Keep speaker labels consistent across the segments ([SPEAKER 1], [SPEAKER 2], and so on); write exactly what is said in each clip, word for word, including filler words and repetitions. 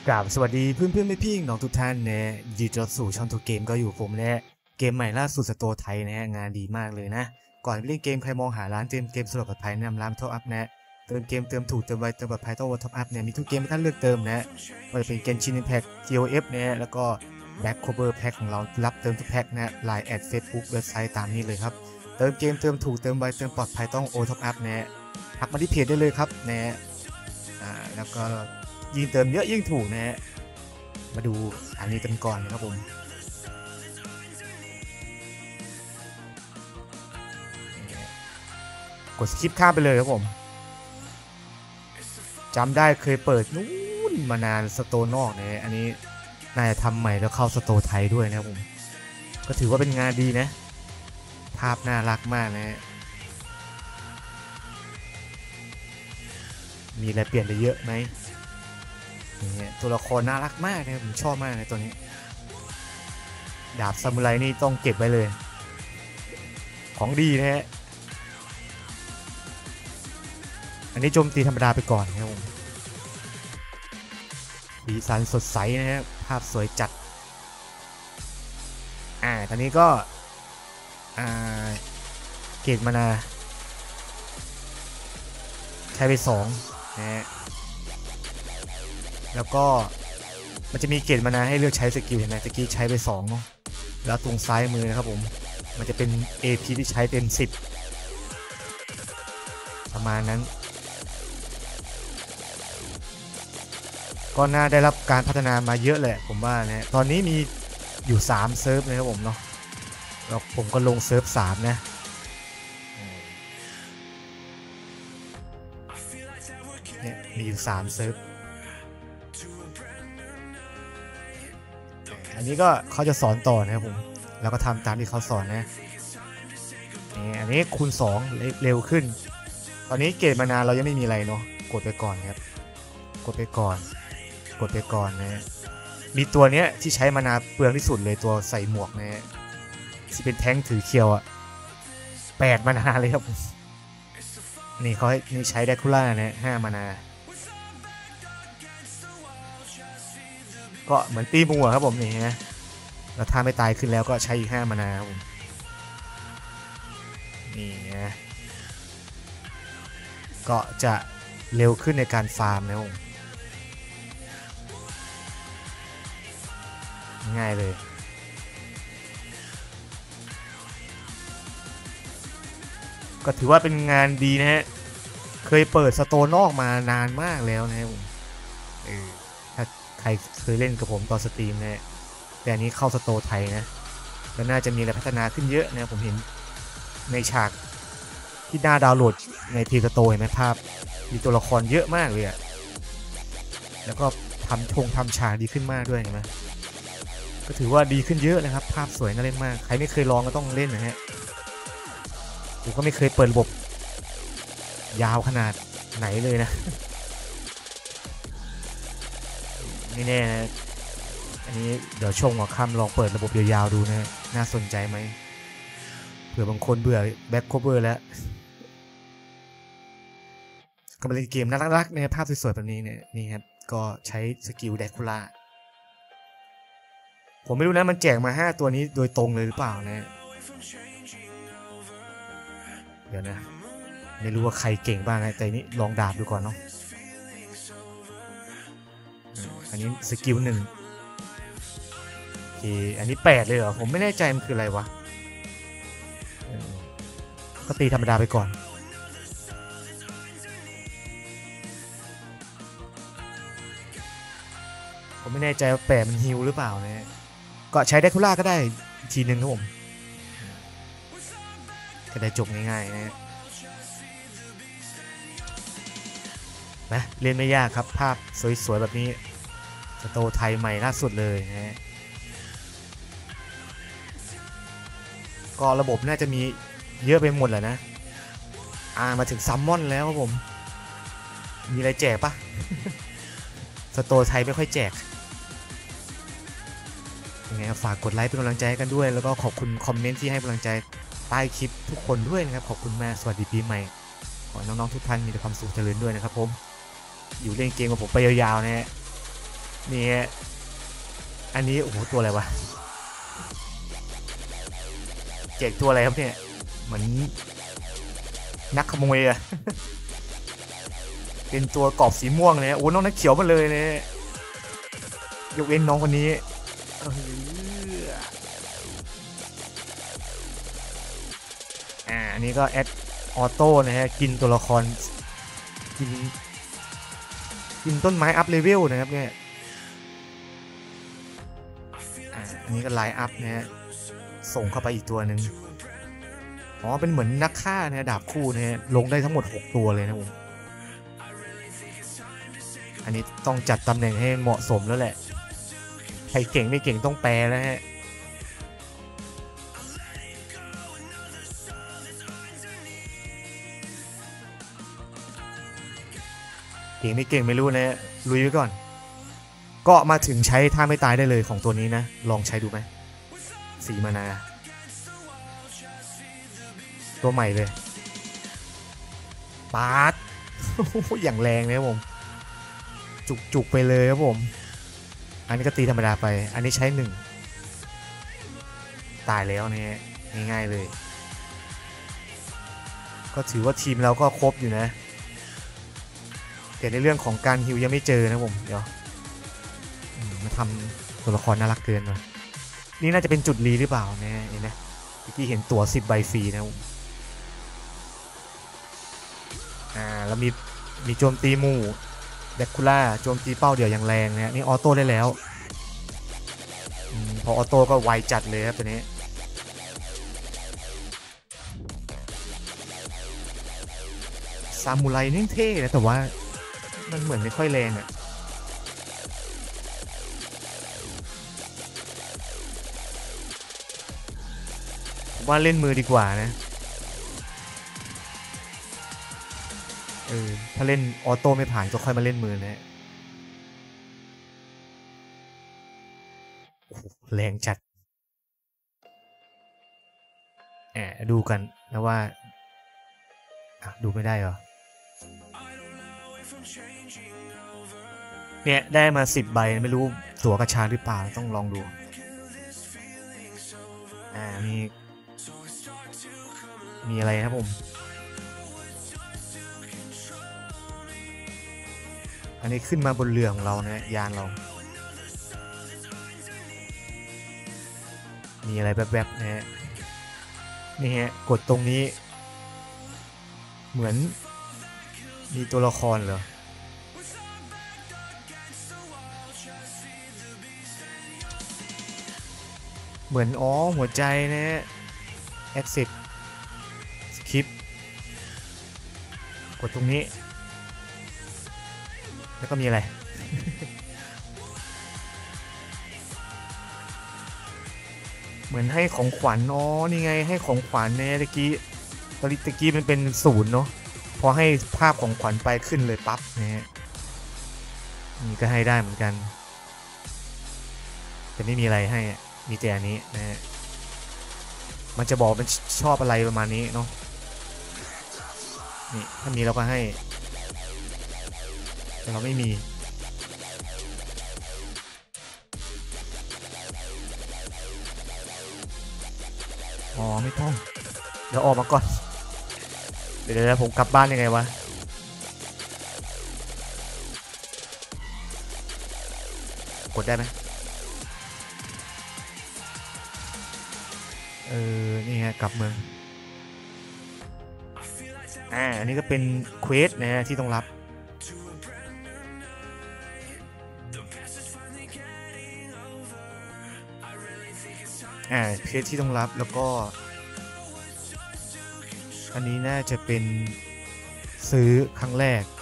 [SPEAKER 1] กราบสวัสดีเพื่อนเพื่อนไม่พี่น้องทุกท่านนะยินดีต้อนรับสู่ช่องทูเกมก็อยู่ผมนะเกมใหม่ล่าสุดสโตร์ไทยนะงานดีมากเลยนะก่อนไปเล่นเกมใครมองหาร้านเติมเกมสะดวกปลอดภัยแนะนำร้านท็อปอัพนะเติมเกมเติมถูกเติมไวเติมปลอดภัยต้องท็อปอัพเนี่ยมีทุกเกมให้ท่านเลือกเติมนะว่าจะเป็นเกมชินแพ็ก ที โอ เอฟ นะแล้วก็แบ็คโคเวอร์แพ็กของเรารับเติมทุกแพ็กนะไลน์แอดเฟซบุ๊กเว็บไซต์ตามนี้เลยครับเติมเกมเติมถูกเติมไวเติมปลอดภัยต้องโอท็อปอัพนะทักมาที่เพจได้เลยครับนะอ่าแล้วก็ยิ่งเติมเยอะยิ่งถูกนะมาดูอันนี้กันก่อนนะครับผมกดสคิปข้ามไปเลยครับผมจำได้เคยเปิดนู้นมานานสโตร์นอกเนี่ยอันนี้น่าจะทำใหม่แล้วเข้าสโตร์ไทยด้วยนะครับผมก็ถือว่าเป็นงานดีนะภาพน่ารักมากนะมีอะไรเปลี่ยนไปเยอะไหมนี่ตัวละครน่ารักมากนะผมชอบมากเลยตัวนี้ดาบซามูไรนี่ต้องเก็บไว้เลยของดีนะฮะอันนี้โจมตีธรรมดาไปก่อนนะครับผมสีสันสดใสนะฮะภาพสวยจัดอ่าตอนนี้ก็อ่าเกตมานาใช้ไปสองนะฮะแล้วก็มันจะมีเกตมานาให้เลือกใช้สกิลเห็นไหมสกิลใช้ไปสองเนาะแล้วตรงซ้ายมือนะครับผมมันจะเป็น เอ พี ที่ใช้เต็มสิบประมาณนั้นก็น่าได้รับการพัฒนามาเยอะแหละผมว่านะตอนนี้มีอยู่สามเซิร์ฟนะครับผมเนาะแล้วผมก็ลงเซิร์ฟสามนะเนี่ยมีอยู่สามเซิร์ฟอันนี้ก็เขาจะสอนต่อนะครับผมแล้วก็ทำตามที่เขาสอนนะนี่อันนี้คูณสองเร็วขึ้นตอนนี้เกตมานานเรายังไม่มีอะไรเนาะกดไปก่อนครับกดไปก่อนกดไปก่อนนะมีตัวเนี้ยที่ใช้มานาเปลืองที่สุดเลยตัวใส่หมวกนะที่เป็นแท้งถือเคียวอะแปดมานาเลยครับนี่เขาให้นี่ใช้แดคูล่านะห้ามานาก็เหมือนตีมัวครับผมนี่นะแล้วถ้าไม่ตายขึ้นแล้วก็ใช้อีกห้ามานาครับผมนี่นะก็จะเร็วขึ้นในการฟาร์มนะผมง่ายเลยก็ถือว่าเป็นงานดีนะฮะเคยเปิดสโตร์นอกมานานมากแล้วนะครับผมเออถ้าใครเคยเล่นกับผมตอนสตรีมนะแต่อันนี้เข้าสโตร์ไทยนะแล้วน่าจะมีอะไรพัฒนาขึ้นเยอะนะผมเห็นในฉากที่น่าดาวน์โหลดในพีสโตร์เห็นไหมภาพมีตัวละครเยอะมากเลยอะแล้วก็ทำชงทำฉากดีขึ้นมากด้วยเห็นไหมก็ถือว่าดีขึ้นเยอะนะครับภาพสวยน่าเล่นมากใครไม่เคยลองก็ต้องเล่นนะฮะผมก็ไม่เคยเปิดระบบยาวขนาดไหนเลยนะไม่แน่นะอันนี้เดี๋ยวชมหัวค่ำลองเปิดระบบยาวๆดูนะน่าสนใจไหมเผื่อบางคนเบื่อแบ็คโคเวอร์แล้วก็มาเล่นเกมน่ารักๆในภาพสวยๆแบบนี้เนี่ยนี่ครับก็ใช้สกิลแดคูล่าผมไม่รู้นะมันแจกมาห้าตัวนี้โดยตรงเลยหรือเปล่านะเดี๋ยวนะไม่รู้ว่าใครเก่งบ้างนะแต่นี้ลองดาบดูก่อนเนาะอันนี้สกิลหนึ่งโอเคอันนี้แปดเลยเหรอผมไม่แน่ใจมันคืออะไรวะก็ตีธรรมดาไปก่อนผมไม่แน่ใจว่าแปดมันฮิลหรือเปล่านะก็ใช้แดคูล่าก็ได้ทีหนึ่งครับผมก็ได้จบง่ายๆนะนะเล่นไม่ยากครับภาพสวยๆแบบนี้สโตร์ไทยใหม่ล่าสุดเลยนะก็ระบบน่าจะมีเยอะไปหมดแหละนะอ่ามาถึงซัมมอนแล้วครับผมมีอะไรแจกปะ สโตร์ไทยไม่ค่อยแจกยังไงฝากกดไลค์เป็นกำลังใจกันด้วยแล้วก็ขอบคุณคอมเมนต์ที่ให้กำลังใจใต้คลิปทุกคนด้วยนะครับขอบคุณมากสวัสดีปีใหม่ขอน้องๆทุกท่านมีแต่ความสุขเจริญด้วยนะครับผมอยู่เล่นเกมกับผมไปยาวๆนะฮะนี่อันนี้โอ้โหตัวอะไรวะแจกตัวอะไรครับเนี่ยเหมือนนักขโมยอะเป็นตัวกรอบสีม่วงเลยโอ้น้องนักเขียวมาเลยเนี่ยยกเว้นน้องคนนี้อ่าอันนี้ก็แอดออโต้นะฮะกินตัวละครกินกินต้นไม้อัพเลเวลนะครับเนี่ยอ่าอันนี้ก็ไลน์อัพนะฮะส่งเข้าไปอีกตัวหนึ่งอ๋อเป็นเหมือนนักฆ่านะดาบคู่นะฮะลงได้ทั้งหมดหกตัวเลยนะผมอันนี้ต้องจัดตำแหน่งให้เหมาะสมแล้วแหละใครเก่งไม่เก่งต้องแปลแล้วฮะเก่งไม่เก่งไม่รู้นะลุยไว้ก่อนก็มาถึงใช้ท่าไม่ตายได้เลยของตัวนี้นะลองใช้ดูไหมสีมานาตัวใหม่เลยปาด อย่างแรงเลยครับผมจุกๆไปเลยครับผมอันนี้ก็ตีธรรมดาไปอันนี้ใช้หนึ่งตายแล้วเนี่ยง่ายๆเลยก็ถือว่าทีมเราก็ครบอยู่นะแต่ในเรื่องของการฮิวยังไม่เจอนะผมเดี๋ยวมาทำตัวละครน่ารักเกินมานี่น่าจะเป็นจุดรีหรือเปล่าเนี่ยเห็นไหมเมื่อกี้เห็นตั๋วสิบใบฟรีนะอ่าแล้วมีมีโจมตีหมู่เดคูล่าโจมตีเป้าเดี่ยวอย่างแรงนะนี่ออโต้ได้แล้วอพอออโต้ก็ไวจัดเลยครับตัวนี้ซามูไรนี่เท่นะแต่ว่ามันเหมือนไม่ค่อยแรงอะผมว่าเล่นมือดีกว่านะเออถ้าเล่นออโต้ไม่ผ่านก็ค่อยมาเล่นมือนะแรงจัดแอบดูกันนะว่าดูไม่ได้เหรอเนี่ยได้มาสิบใบไม่รู้ตั๋วกระชาหรือเปล่าต้องลองดูอ่ามีมีอะไรครับผมอันนี้ขึ้นมาบนเรือของเรานะยานเรามีอะไรแวบๆนะฮะนี่ฮะกดตรงนี้เหมือนมีตัวละครเหรอเหมือนอ๋อหัวใจนะฮะ exit skip กดตรงนี้แล้วก็มีอะไร เหมือนให้ของขวัญอ๋อนี่ไงให้ของขวัญเนี่ยตะกี้ตอนตะกี้มันเป็นศูนย์เนาะพอให้ภาพของขวัญไปขึ้นเลยปั๊บนะฮะนี่ก็ให้ได้เหมือนกันแต่ไม่มีอะไรให้มีแต่อันนี้นะฮะมันจะบอกเป็นชอบอะไรประมาณนี้เนาะนี่ถ้ามีเราก็ให้แต่เราไม่มีอ๋อไม่ต้องเดี๋ยวออกมาก่อนเดี๋ยวเดี๋ยวผมกลับบ้านยังไงวะกดได้ไหมเออนี่ฮะกลับเมืองอ่าอันนี้ก็เป็นเควสนะฮะที่ต้องรับอ่าเควสที่ต้องรับแล้วก็อันนี้น่าจะเป็นซื้อครั้งแรก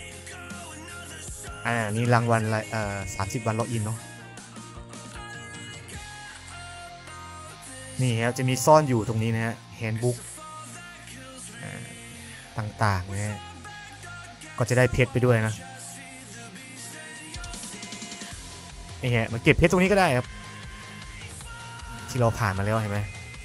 [SPEAKER 1] อ่านี่รางวัลอะไรอ่าสามสิบวันล็อกอินเนาะนี่ครับจะมีซ่อนอยู่ตรงนี้นะฮะแฮนด์บุ๊กต่างๆนะฮะก็จะได้เพชรไปด้วยนะนี่ฮะมันเก็บเพชรตรงนี้ก็ได้ครับที่เราผ่านมาแล้วเห็นไหม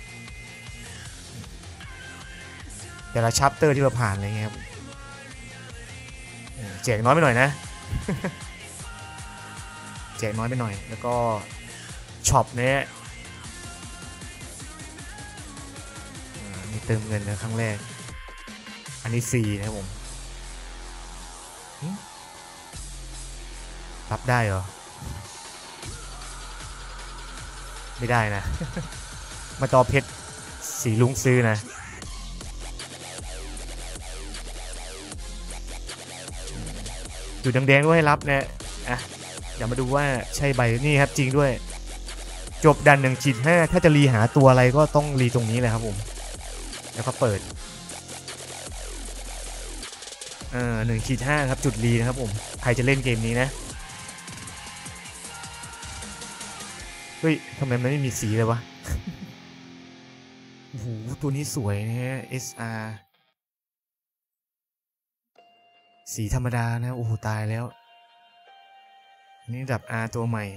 [SPEAKER 1] แต่ละชัปเตอร์ที่เราผ่านอะไรเงี้ยครับแจกน้อยไปหน่อยนะแจกน้อยไปหน่อยแล้วก็ช็อปเนี้ยนี่เติมเงินนะครั้งแรกอันนี้ฟรีนะครับผมรับได้เหรอไม่ได้นะ มาจอเพชรสีลุงซื้อนะจุดแดงๆด้วยให้รับนะอ่ะเดี๋ยวมาดูว่าใช่ใบนี่ครับจริงด้วยจบดันหนึ่งขีดห้าถ้าจะรีหาตัวอะไรก็ต้องรีตรงนี้เลยครับผมแล้วก็เปิดเอ่อหนึ่งขีดห้าครับจุดรีนะครับผมใครจะเล่นเกมนี้นะเฮ้ยทำไมมันไม่มีสีเลยวะ โอ้โหตัวนี้สวยนะฮะ เอส อาร์ สีธรรมดานะโอ้โหตายแล้วนี่ดับ R ตัวใหม่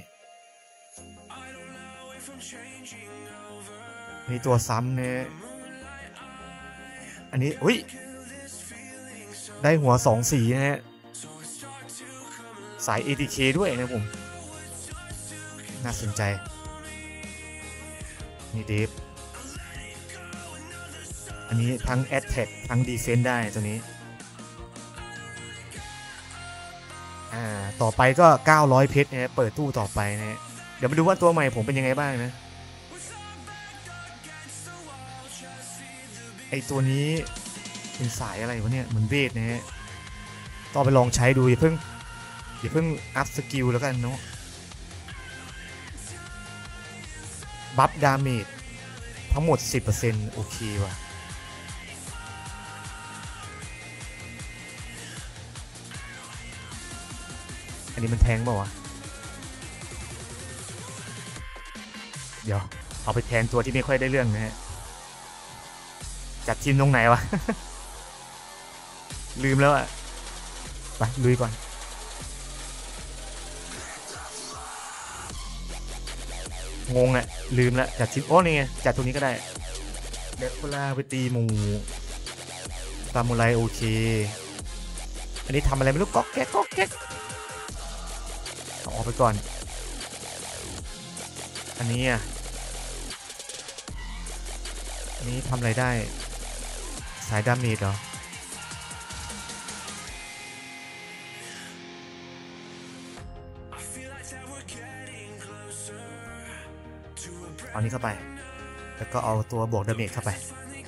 [SPEAKER 1] นี่ตัวซ้ำเนี่ยอันนี้อุ้ยได้หัวสองสีนะฮะสาย เอ ที เค ด้วยนะผมน่าสนใจนี่เดฟอันนี้ทั้ง Attack ทั้ง Defense ได้ตัวนี้อ่าต่อไปก็เก้าร้อยเพชรนะเปิดตู้ต่อไปนะเดี๋ยวมาดูว่าตัวใหม่ผมเป็นยังไงบ้างนะไอตัวนี้เป็นสายอะไรวะเนี่ยเหมือนเวทนะฮะต่อไปลองใช้ดูอย่าเพิ่งอย่าเพิ่งอัพสกิลแล้วกันเนาะบัฟดาเมจทั้งหมด สิบเปอร์เซ็นต์ โอเคว่ะอันนี้มันแทงเปล่าวะเดี๋ยวเอาไปแทนตัวที่ไม่ค่อยได้เรื่องนะฮะจัดทีมตรงไหนวะ ลืมแล้วอะไปลุยก่อนงงอะลืมแล้วจัดทีมโอ้นี่ไงจัดตรงนี้ก็ได้เด็กโคลาไปตีหมูตามูไรโอเคอันนี้ทำอะไรไม่รู้ก๊อกแก๊กก๊อกแก๊กออกไปก่อนอันนี้อ่ะอันนี้ทำอะไรได้สายดาเมจเหรอเอานี้เข้าไปแล้วก็เอาตัวบวกดาเมจเข้าไป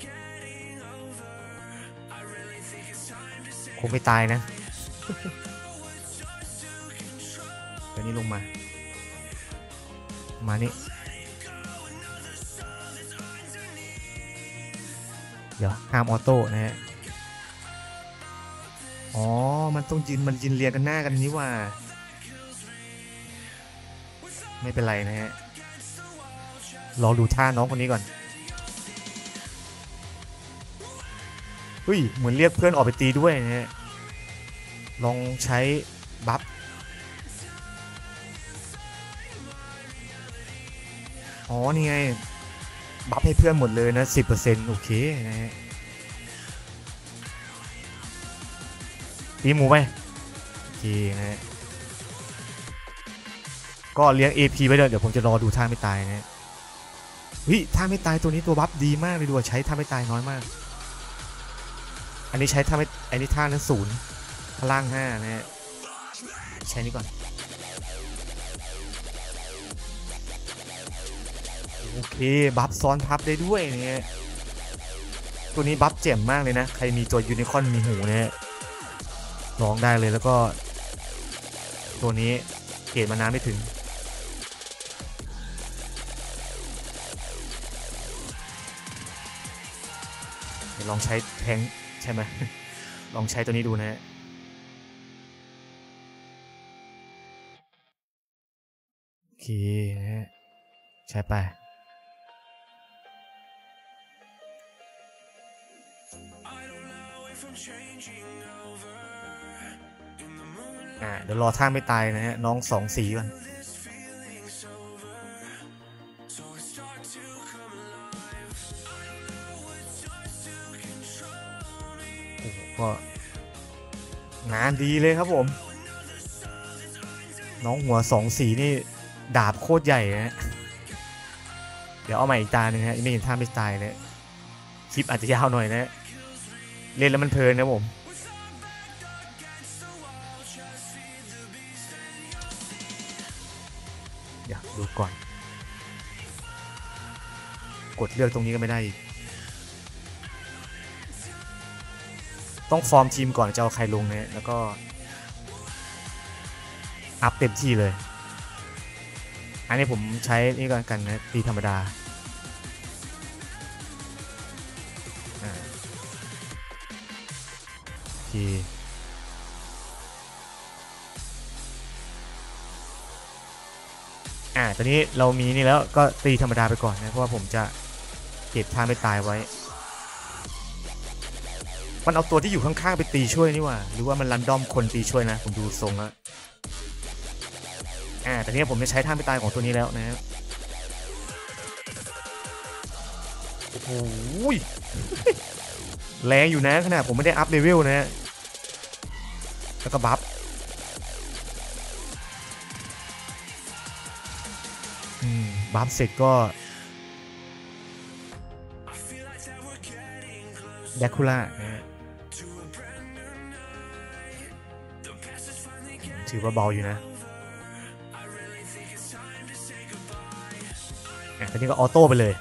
[SPEAKER 1] คงไม่ตายนะ ตัวนี้ลงมามานี่เดี๋ยวห้ามออโต้นะฮะอ๋อมันต้องยืนมันยืนเรียงกันหน้ากันนี้ว่าไม่เป็นไรนะฮะลองดูท่าน้องคนนี้ก่อนเฮ้ยเหมือนเรียกเพื่อนออกไปตีด้วยนะฮะลองใช้บัฟอ๋อนี่ไงบัฟให้เพื่อนหมดเลยนะ สิบเปอร์เซ็นต์ โอเคนะฮะตีหมูไปโอเคนะฮะก็เลี้ยง เอ พี ไว้เลยเดี๋ยวผมจะรอดูท่าไม่ตายนะเฮ้ยท่าไม่ตายตัวนี้ตัวบัฟดีมากเลยดูว่าใช้ท่าไม่ตายน้อยมากอันนี้ใช้ท่าไม่อันนี้ท่านั้นศูนย์พลังห้านะฮะใช้นี่ก่อนโอเคบัฟซ้อนทับได้ด้วยเนี่ยตัวนี้บัฟเจ๋มมากเลยนะใครมีตัวยูนิคอร์นมีหูเนี่ยลองได้เลยแล้วก็ตัวนี้เกรดมาน้ำไม่ถึงเดี๋ยวลองใช้แทงใช่ไหม ลองใช้ตัวนี้ดูนะฮะโอเคนะฮะใช้ไปอ่าเดี๋ยวรอท่าไม่ตายนะฮะน้องสองสีก่อนโอ้โหก็งานดีเลยครับผมน้องหัวสองสีนี่ดาบโคตรใหญ่นะเดี๋ยวเอาใหม่อีกตาหนึ่งฮะไม่เห็นท่าไม่ตายเลยคลิปอาจจะยาวหน่อยนะเล่นแล้วมันเพลินนะผมเดี๋ยวดูก่อนกดเลือกตรงนี้ก็ไม่ได้อีกต้องฟอร์มทีมก่อนจะเอาใครลงเนี่ยแล้วก็อัพเต็มที่เลยอันนี้ผมใช้นี่กันกันนะตีธรรมดาโอเคอ่าตอนนี้เรามีนี่แล้วก็ตีธรรมดาไปก่อนนะเพราะว่าผมจะเก็บท่าไม่ตายไว้มันเอาตัวที่อยู่ข้างๆไปตีช่วยนี่ว่าหรือว่ามันรันดอมคนตีช่วยนะผมดูทรงแล้วอ่าแต่นี้ผมจะใช้ท่าไม่ตายของตัวนี้แล้วนะโอ้โหแรงอยู่นะขนาดผมไม่ได้อัพเลเวลนะแล้วก็บัฟอืมบัฟเสร็จก็แดคูล่านะถือว่าเบาอยู่นะอ่ะทีนี้ก็ออโต้ไปเลย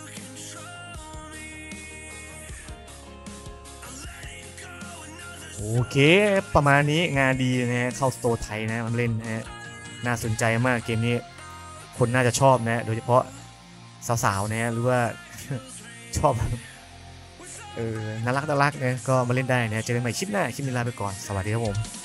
[SPEAKER 1] โอเคประมาณนี้งานดีนะฮะเข้าสโตร์ไทยนะมันเล่นนะฮะน่าสนใจมากเกมนี้คนน่าจะชอบนะโดยเฉพาะสาวๆนะหรือว่าชอบเออน่ารักน่ารักนะก็มาเล่นได้นะเจอกันใหม่คลิปหน้าคลิปนี้ลาไปก่อนสวัสดีครับผม